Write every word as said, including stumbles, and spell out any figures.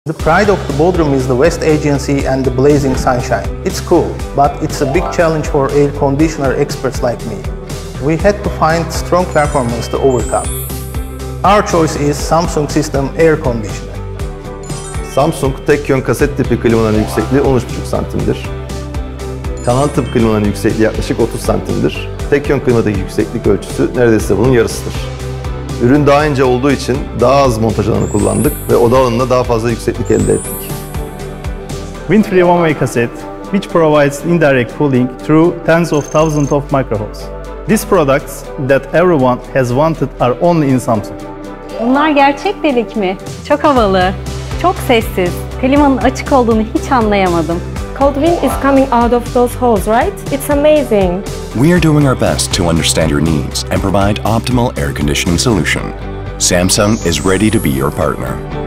The pride of the Bodrum is the West Agency and the blazing sunshine. It's cool, but it's a big challenge for air conditioner experts like me. We had to find strong performance to overcome. Our choice is Samsung System Air Conditioner. Samsung tek yön kaset tipi klimaların yüksekliği on üç buçuk santimdir. Kanal tip klimaların yüksekliği yaklaşık otuz santimdir. Tek yön klimadaki yükseklik ölçüsü neredeyse bunun yarısıdır. Ürün daha ince olduğu için daha az montaj alanı kullandık ve oda alanında daha fazla yükseklik elde ettik. Wind-free one-way cassette, which provides indirect cooling through tens of thousands of microholes. These products that everyone has wanted are only in Samsung. Bunlar gerçek delik mi? Çok havalı, çok sessiz. Klimanın açık olduğunu hiç anlayamadım. Cold wind is coming out of those holes, right? It's amazing. We are doing our best to understand your needs and provide optimal air conditioning solution. Samsung is ready to be your partner.